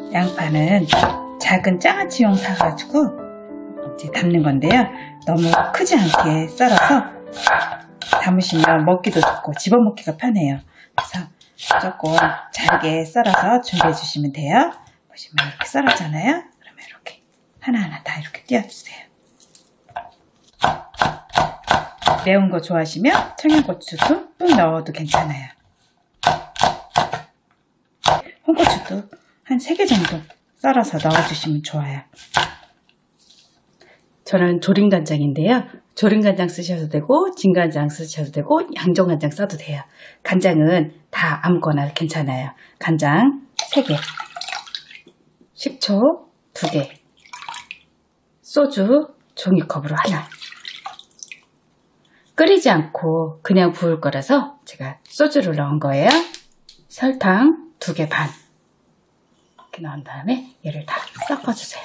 양파는 작은 장아찌용 사가지고 이제 담는 건데요. 너무 크지 않게 썰어서 담으시면 먹기도 좋고 집어먹기가 편해요. 그래서 조금 잘게 썰어서 준비해 주시면 돼요. 보시면 이렇게 썰었잖아요. 그러면 이렇게 하나하나 다 이렇게 띄워주세요. 매운 거 좋아하시면 청양고추 듬뿍 넣어도 괜찮아요. 홍고추도 한 3개 정도 썰어서 넣어주시면 좋아요. 저는 조림간장인데요. 조림간장 쓰셔도 되고 진간장 쓰셔도 되고 양조간장 써도 돼요. 간장은 다 아무거나 괜찮아요. 간장 3개, 식초 2개, 소주 종이컵으로 하나. 끓이지 않고 그냥 부을 거라서 제가 소주를 넣은 거예요. 설탕 2개 반 이렇게 넣은 다음에 얘를 다 섞어주세요.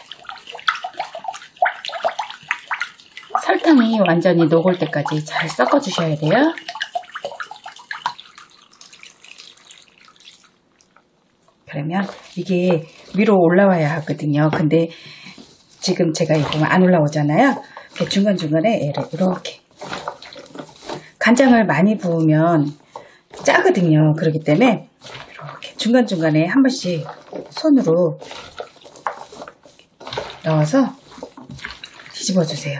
설탕이 완전히 녹을 때까지 잘 섞어주셔야 돼요. 그러면 이게 위로 올라와야 하거든요. 근데 지금 제가 이거 보면 안 올라오잖아요. 중간중간에 얘를 이렇게 간장을 많이 부으면 짜거든요. 그렇기 때문에 이렇게 중간중간에 한 번씩 손으로 넣어서 뒤집어 주세요.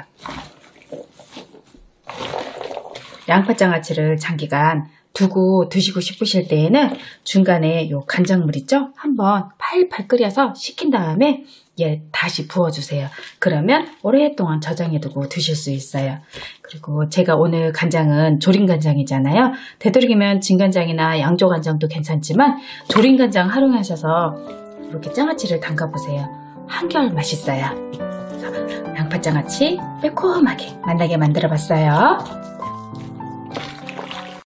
양파장아찌를 장기간 두고 드시고 싶으실 때에는 중간에 요 간장물 있죠? 한번 팔팔 끓여서 식힌 다음에 얘 다시 부어주세요. 그러면 오랫동안 저장해두고 드실 수 있어요. 그리고 제가 오늘 간장은 조림간장이잖아요. 되도록이면 진간장이나 양조간장도 괜찮지만 조림간장 활용하셔서 이렇게 장아찌를 담가보세요. 한결 맛있어요. 그래서 양파장아찌 매콤하게 만나게 만들어봤어요.